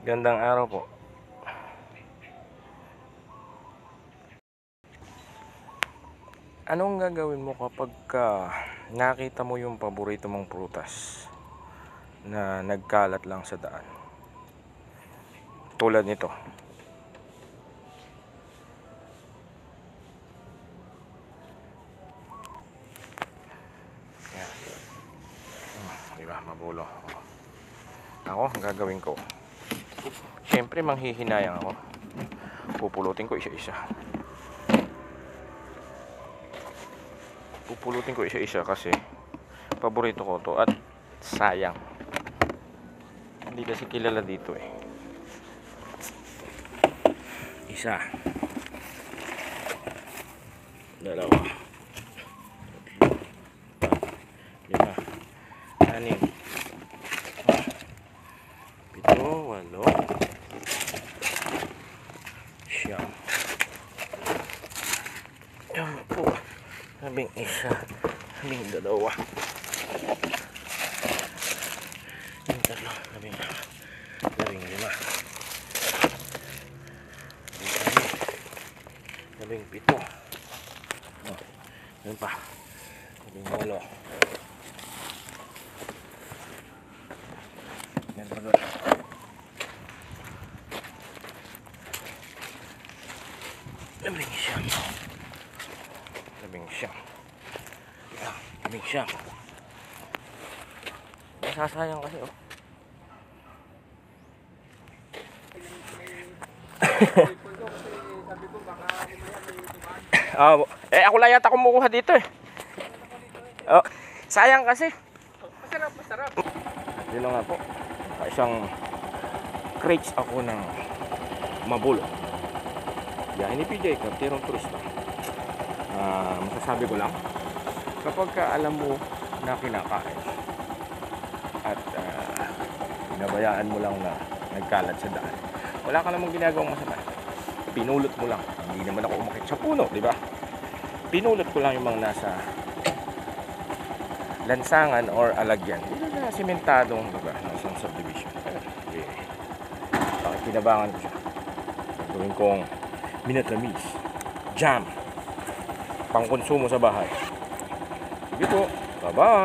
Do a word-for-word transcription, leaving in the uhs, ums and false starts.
Gandang araw po. Anong gagawin mo kapag ka nakita mo yung paborito mong prutas na nagkalat lang sa daan? Tulad nito. Yan. Hmm, diba? Mabulo. Ako, ang gagawin ko, siyempre manghihinayang ako. Pupulutin ko isa-isa. Pupulutin ko isa-isa kasi paborito ko to at sayang. Hindi kasi kilala dito eh. Isa. Dalawa. Lima. Anim. Pito. Walo. Siyam. Sampu. Labing isa. Labing dalawa. Labing tatlo. Labing labing lima. Labing pito. Oh, yun pa. Labing walo. Yan pa doon. Labing siyam. Labing siyam. Ah, labing siyam. Nasasayang kasi oh. Oh, eh ako lang yata kumukuha dito eh. Oh, sayang kasi. Masarap, masarap. Dito nga po. Isang crates ako ng mabulo. Yan ni P J, kartirong turista. Uh, masasabi ko lang, kapag ka alam mo na kinakain at uh, pinabayaan mo lang na nagkalat sa daan, wala ka namang ginagawang masama. Pinulot mo lang. Hindi naman ako umakit sa puno, di ba? Pinulot ko lang yung mga nasa lansangan or alagyan. Dito na simentadong, di ba? Nasa subdivision. Okay. Bakit pinabangan ko siya? Gawin kong minatamis, jam, pangkonsumo sa bahay. Sige po. Bye-bye.